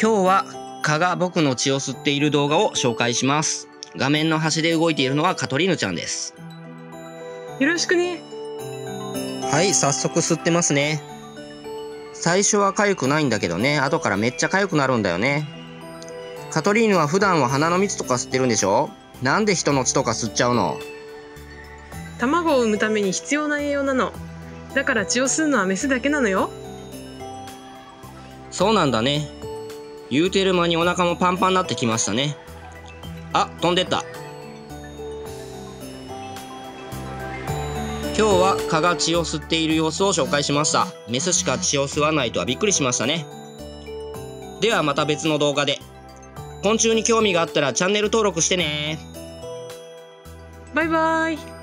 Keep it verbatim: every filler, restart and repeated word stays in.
今日は蚊が僕の血を吸っている動画を紹介します。画面の端で動いているのはカトリーヌちゃんです。 よろしくね。 はい、早速吸ってますね。最初は痒くないんだけどね、後からめっちゃ痒くなるんだよね。カトリーヌは普段は花の蜜とか吸ってるんでしょ？なんで人の血とか吸っちゃうの？ 卵を産むために必要な栄養なの。だから血を吸うのはメスだけなのよ。 そうなんだね。言うてる間にお腹もパンパンになってきましたね。あ、飛んでった。今日は蚊が血を吸っている様子を紹介しました。メスしか血を吸わないとはびっくりしましたね。ではまた別の動画で。昆虫に興味があったらチャンネル登録してね。 バイバイ。